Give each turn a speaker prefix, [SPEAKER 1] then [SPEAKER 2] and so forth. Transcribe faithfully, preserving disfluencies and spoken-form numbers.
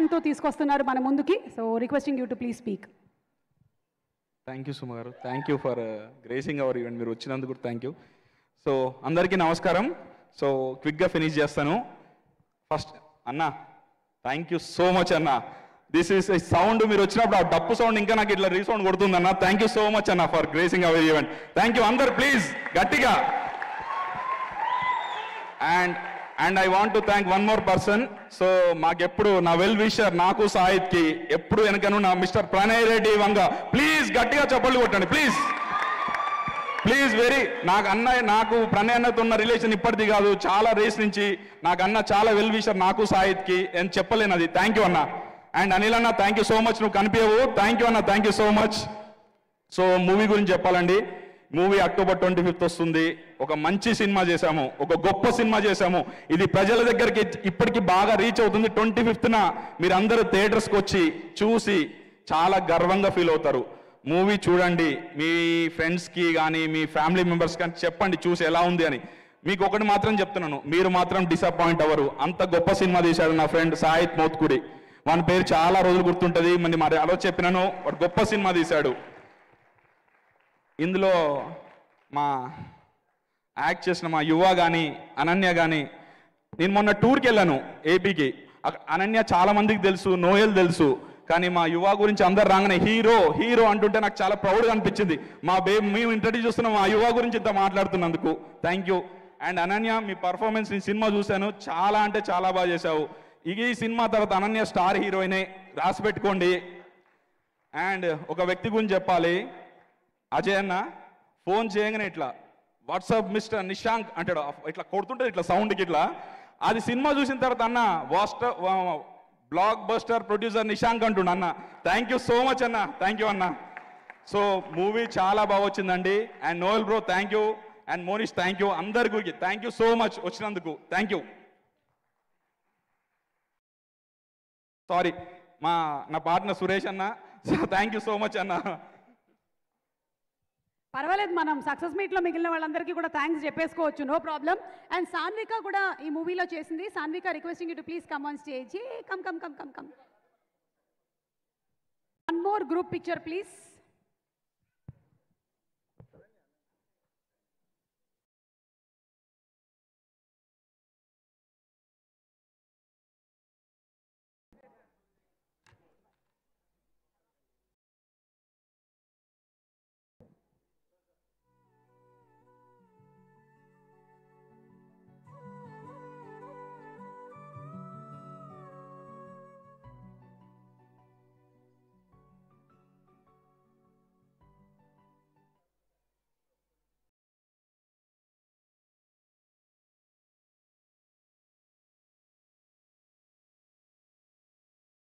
[SPEAKER 1] తో తీసుకొస్తున్నారు మన ముందుకి. So requesting you to please speak.
[SPEAKER 2] Thank you Suma garu, thank you for gracing our event. మీరు వచ్చినందుకు థ్యాంక్ యూ. సో అందరికీ నమస్కారం. సో క్విక్గా ఫినిష్ చేస్తాను. ఫస్ట్ అన్న థ్యాంక్ యూ సో మచ్ అన్న. దిస్ ఈస్ సౌండ్ మీరు వచ్చినప్పుడు ఆ డప్పు సౌండ్ ఇంకా నాకు ఇట్లా రీసౌండ్ కొడుతుంది అన్న. థ్యాంక్ యూ సో మచ్ అన్న for gracing our event. Thank you అందరు ప్లీజ్ గట్టిగా. And and I want to thank one more person. So మాకెప్పుడు నా వెల్ విషర్ నాకు సాహిత్కి ఎప్పుడు వెనకను నా మిస్టర్ ప్రణయ్ రెడ్డి వంగ. ప్లీజ్ గట్టిగా చప్పట్లు కొట్టండి ప్లీజ్ ప్లీజ్. వెరీ నాకు అన్నయ్య నాకు ప్రణయ్ అన్నతో ఉన్న రిలేషన్ ఇప్పటిది కాదు, చాలా రేస్ నుంచి నాకు అన్న చాలా వెల్ విషర్ నాకు సాహిత్కి నేను చెప్పలేను అది. థ్యాంక్ యూ అన్న. అండ్ అనిల్ అన్న థ్యాంక్ యూ సో మచ్, నువ్వు కనిపించవు. థ్యాంక్ యూ అన్న, thank you so much. So movie గురించి చెప్పాలండి. మూవీ అక్టోబర్ ట్వంటీ ఫిఫ్త్ వస్తుంది. ఒక మంచి సినిమా చేశాము, ఒక గొప్ప సినిమా చేశాము. ఇది ప్రజల దగ్గరికి ఇప్పటికీ బాగా రీచ్ అవుతుంది. ట్వంటీ ఫిఫ్త్న మీరు అందరూ థియేటర్స్కి వచ్చి చూసి చాలా గర్వంగా ఫీల్ అవుతారు. మూవీ చూడండి, మీ ఫ్రెండ్స్కి కానీ మీ ఫ్యామిలీ మెంబర్స్ కానీ చెప్పండి చూసి ఎలా ఉంది అని. మీకు ఒకటి మాత్రం చెప్తున్నాను, మీరు మాత్రం డిసప్పాయింట్ అవ్వరు. అంత గొప్ప సినిమా తీశాడు నా ఫ్రెండ్ సాహిత్ మోత్కుడి. వాని పేరు చాలా రోజులు గుర్తుంటుంది. మరి మరి అలా చెప్పినాను, వాడు గొప్ప సినిమా తీశాడు. ఇందులో మా యాక్ట్ చేసిన మా యువ కానీ అనన్య కానీ, నేను మొన్న టూర్కి వెళ్ళాను ఏపీకి. అనన్య చాలా మందికి తెలుసు, నోయల్ తెలుసు, కానీ మా యువ గురించి అందరు రాగానే హీరో హీరో అంటుంటే నాకు చాలా ప్రౌడ్గా అనిపించింది. మా బే మేము ఇంట్రడ్యూస్ చేస్తున్నాం మా యువ గురించి ఇంత మాట్లాడుతున్నందుకు థ్యాంక్ యూ. అండ్ అనన్య మీ పర్ఫార్మెన్స్ ఈ సినిమా చూశాను, చాలా అంటే చాలా బాగా చేశావు. ఇక ఈ సినిమా తర్వాత అనన్య స్టార్ హీరోయినే, రాసి పెట్టుకోండి. అండ్ ఒక వ్యక్తి గురించి చెప్పాలి. అజయ్ అన్న ఫోన్ చేయగానే ఇట్లా వాట్సాప్ మిస్టర్ నిశాంక్ అంటాడు, ఇట్లా కొడుతుంటుంది ఇట్లా సౌండ్కి ఇట్లా. అది సినిమా చూసిన తర్వాత అన్న వాస్టర్ బ్లాక్ బస్టర్ ప్రొడ్యూసర్ నిశాంక్ అంటుండ అన్న. థ్యాంక్ యూ సో మచ్ అన్న, థ్యాంక్ యూ అన్న. సో మూవీ చాలా బాగా వచ్చిందండి. And Noel bro thank you, and Monish thank you, అందరికి థ్యాంక్ యూ సో మచ్ వచ్చినందుకు థ్యాంక్ యూ. సారీ మా నా పార్ట్నర్ సురేష్ అన్న, థ్యాంక్ యూ సో మచ్ అన్న.
[SPEAKER 1] పర్వాలేదు, మనం సక్సెస్ మీట్లో మిగిలిన వాళ్ళందరికీ కూడా థ్యాంక్స్ చెప్పేసుకోవచ్చు, నో ప్రాబ్లం. అండ్ సాన్విక కూడా ఈ మూవీలో చేసింది. Sanvika requesting you to please come on stage. Come come come come come one more group picture please.